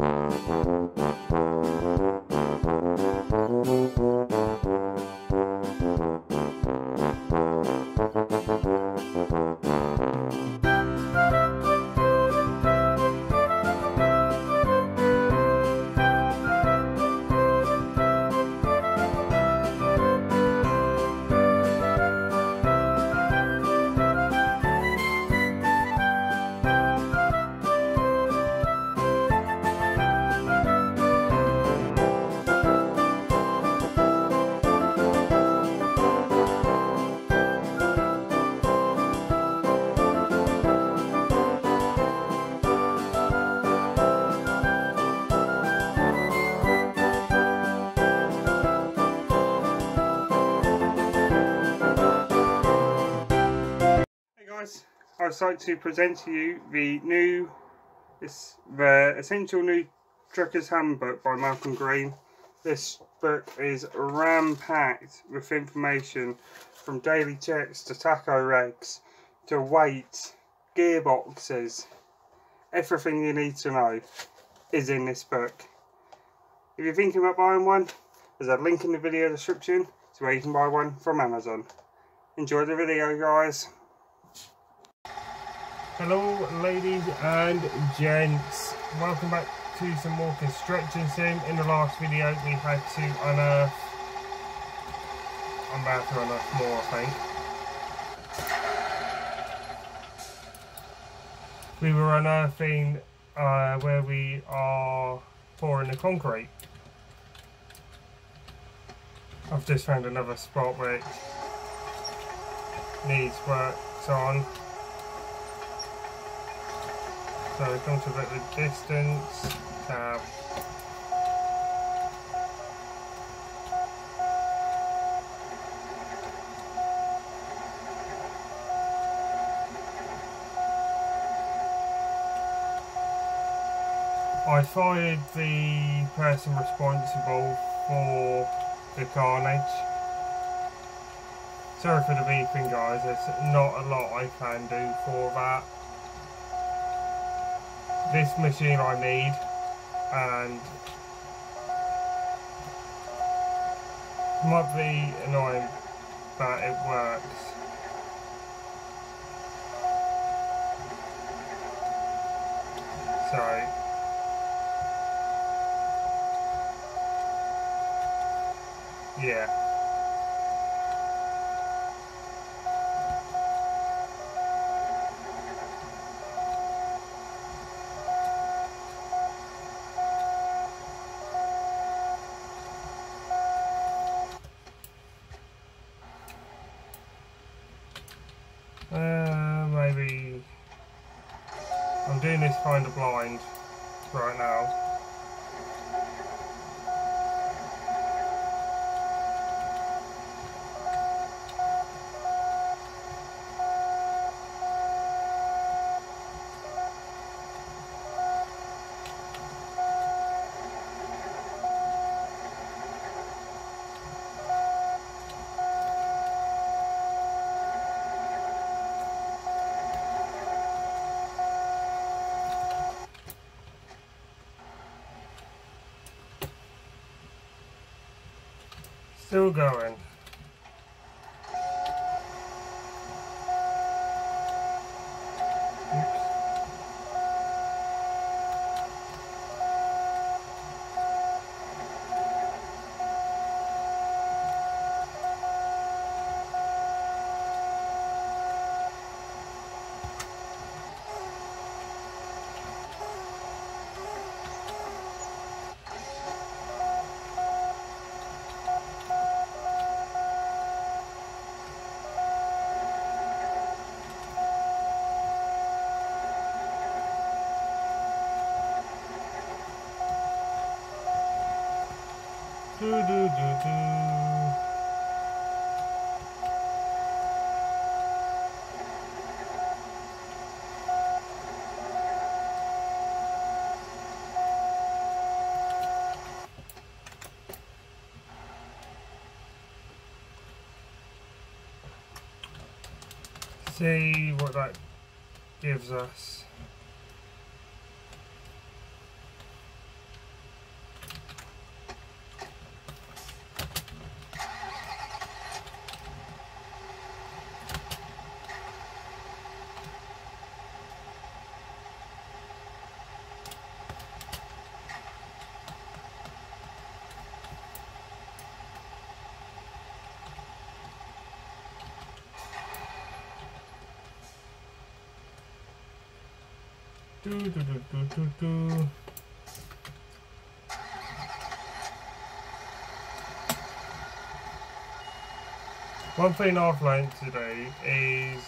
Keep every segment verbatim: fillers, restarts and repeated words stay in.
I'd like to present to you the new, this, the Essential New Trucker's Handbook by Malcolm Green. This book is ram-packed with information from daily checks to tacho regs to weight, gearboxes. Everything you need to know is in this book. If you're thinking about buying one, there's a link in the video description to where you can buy one from Amazon. Enjoy the video, guys. Hello ladies and gents, welcome back to some more construction sim. In the last video we had to unearth, I'm about to unearth more I think. We were unearthing uh, where we are pouring the concrete. I've just found another spot where it needs work on. So we've gone to about the distance, tab. I fired the person responsible for the carnage. Sorry for the beeping, guys, there's not a lot I can do for that. This machine I need, and it might be annoying, but it works. So yeah. Uh, maybe I'm doing this kind of blind right now. Still going. Oops. Do do do do. See what that gives us. Do, do, do, do, do, do. One thing I've learned today is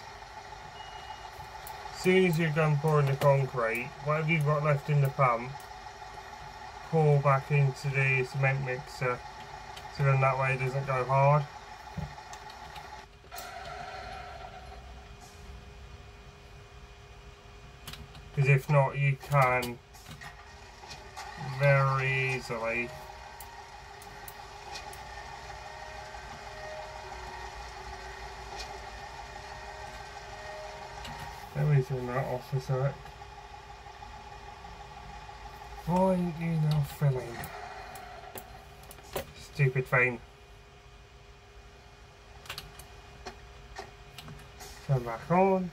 as soon as you're done pouring the concrete, whatever you've got left in the pump, pour back into the cement mixer so then that way it doesn't go hard. Because if not, you can very easily let me turn that off a sec. Why aren't you now filling? Stupid thing. Turn back on.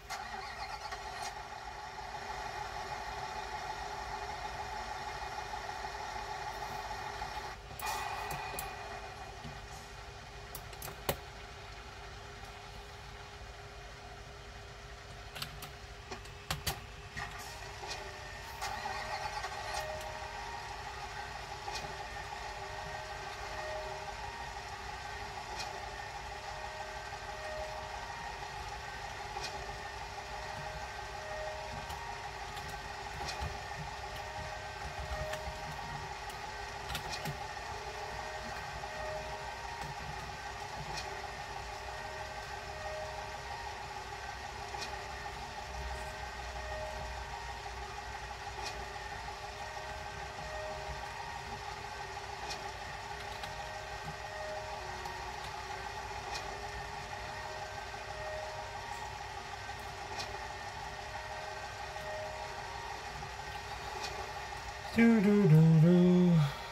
Do do do do.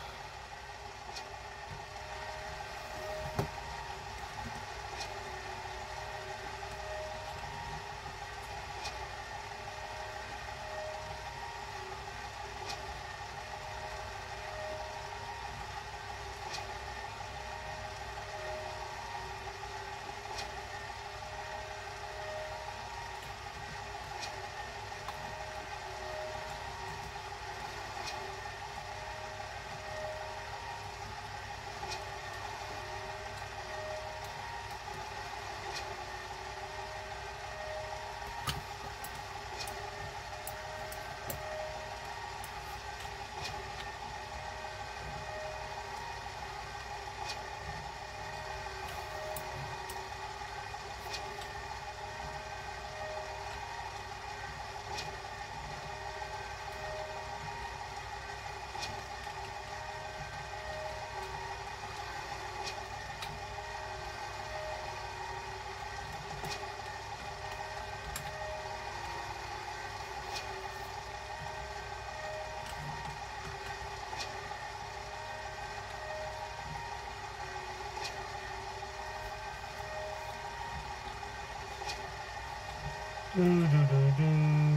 Do do do do.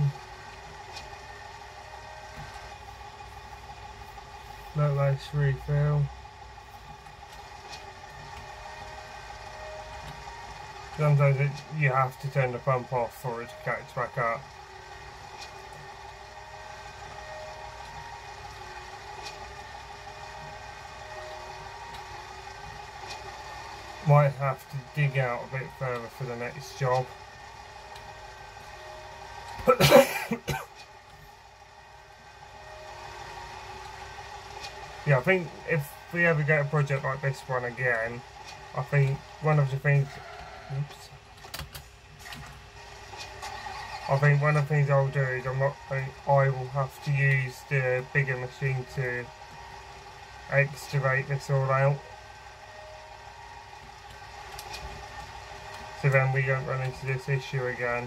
Let lights refill. Sometimes it, you have to turn the pump off for it to catch back up. Might have to dig out a bit further for the next job. Yeah, I think if we ever get a project like this one again, I think one of the things, oops, I think one of the things I'll do is I'm not, I, I will have to use the bigger machine to excavate this all out. So then we don't run into this issue again.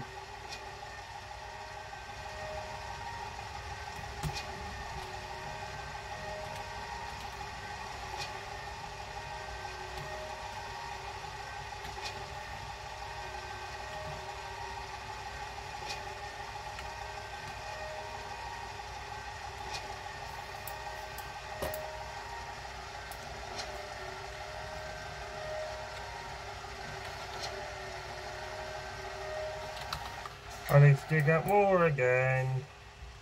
I need to dig up more again.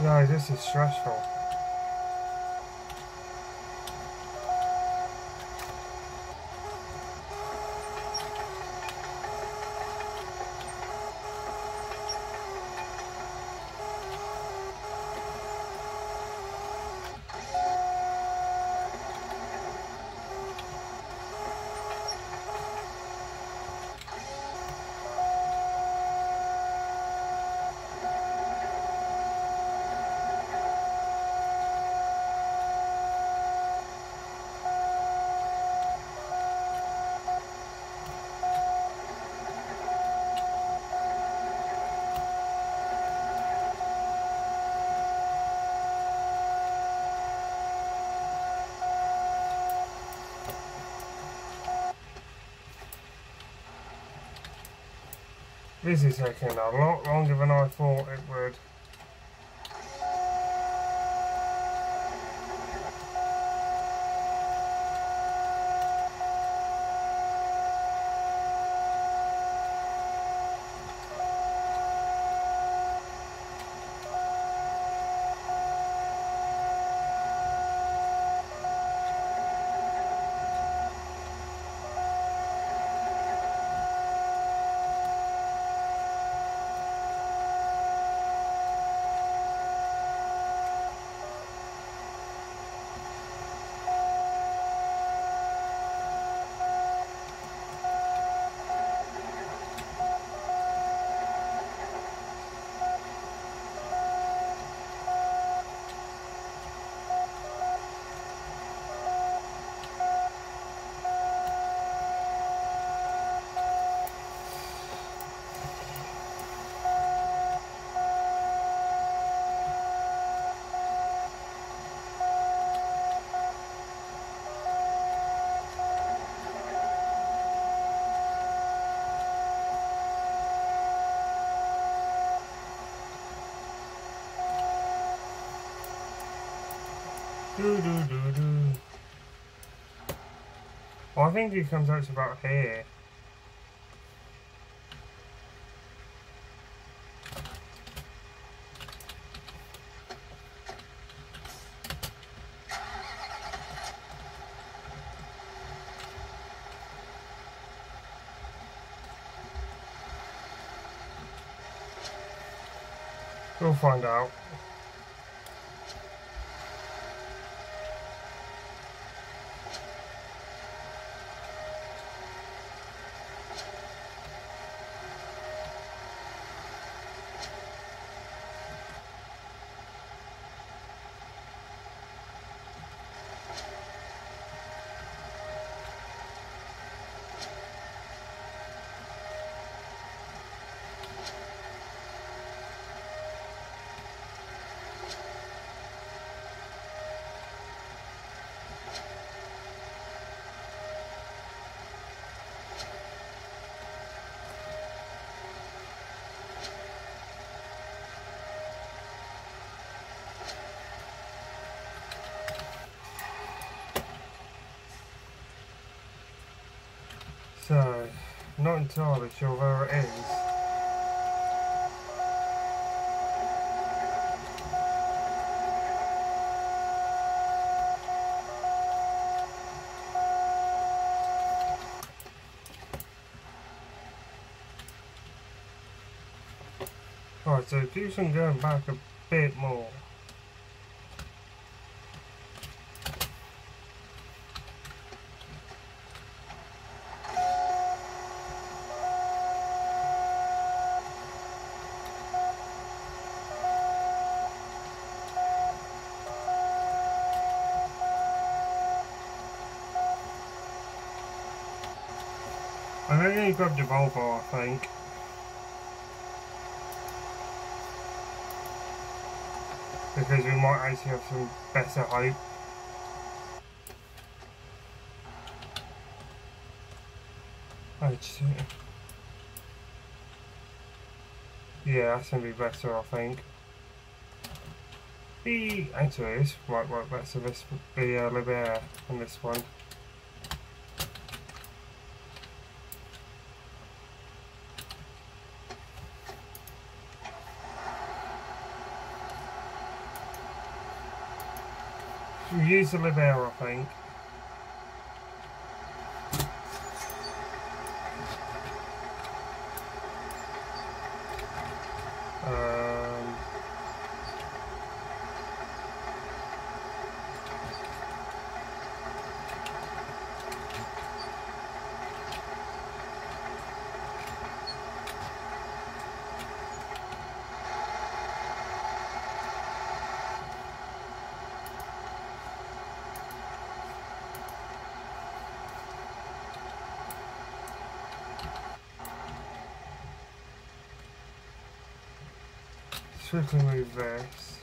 No, this is stressful. This is taking a lot longer than I thought it would. Do, do, do, do. Well, I think he comes out to about here. We'll find out. So, not entirely sure where it is. Right, so do some going back a bit more. I think I grabbed the Volvo, I think. Because we might actually have some better hope. Oh, just, yeah, that's gonna be better, I think. The actually this might work better. This the uh, Libera than this one. We'll use the Libera, I think. Um, Swiftly move this.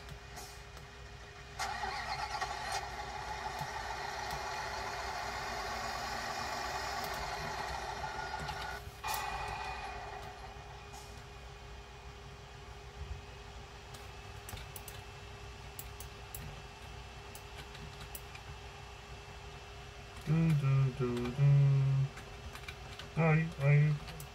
Do do do do. Move, move.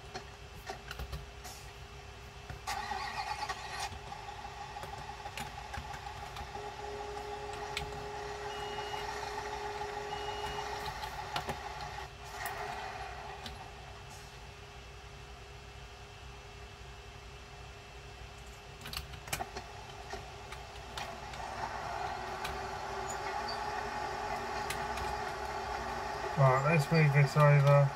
Right, let's move this over.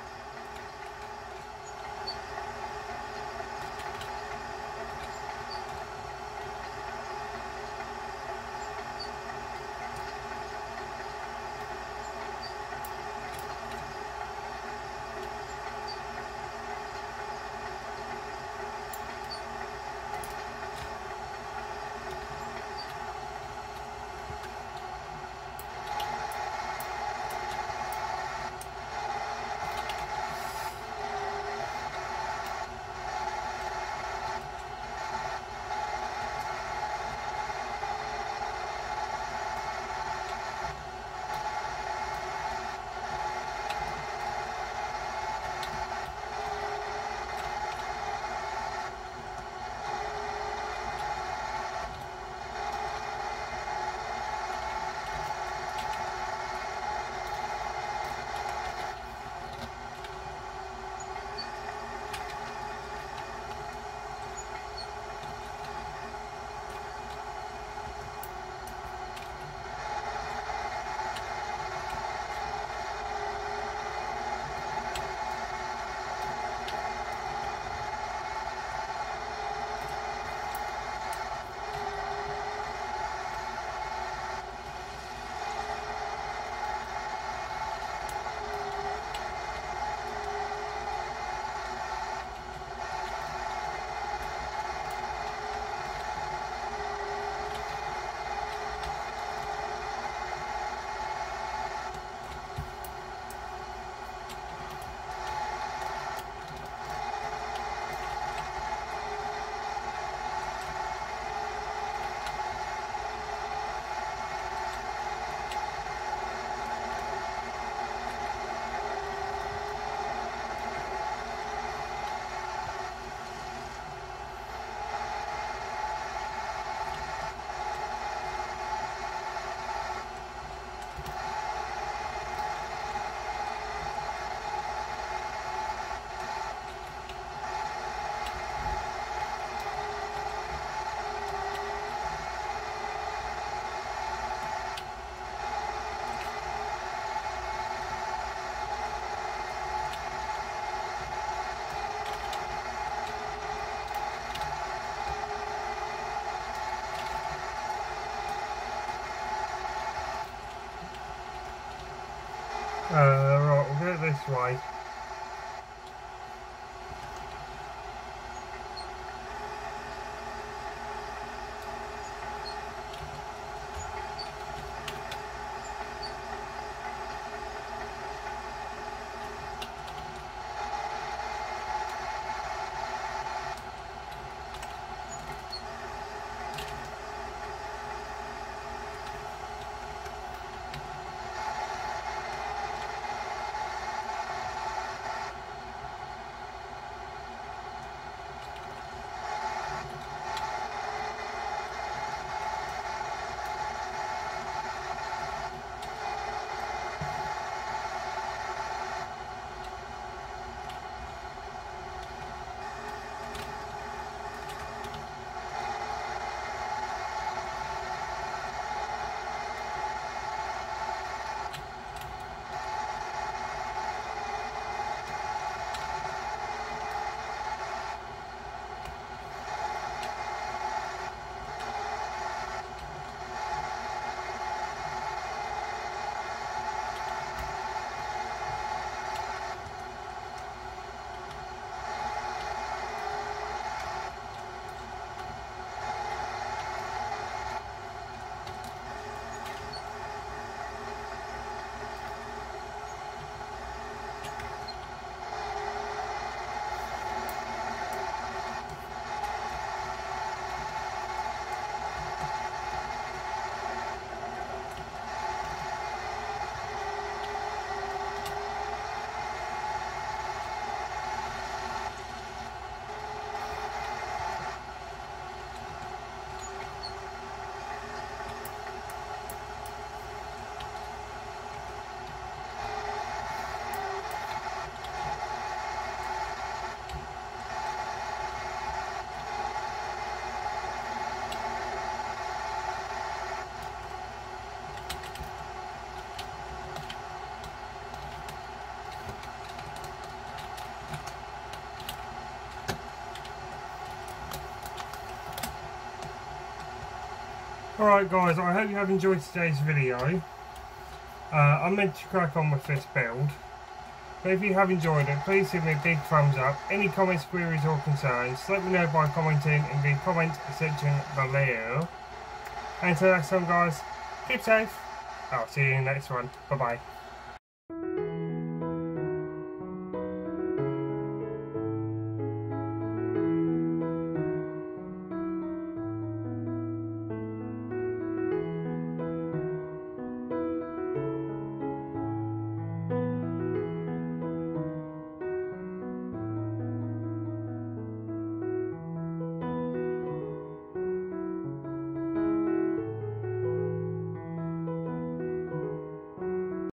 Uh, right, we'll go this way. Alright guys, I hope you have enjoyed today's video. Uh, I'm meant to crack on with this build. But if you have enjoyed it, please give me a big thumbs up. Any comments, queries or concerns, let me know by commenting in the comment section below. And until next time guys, keep safe. I'll see you in the next one. Bye bye.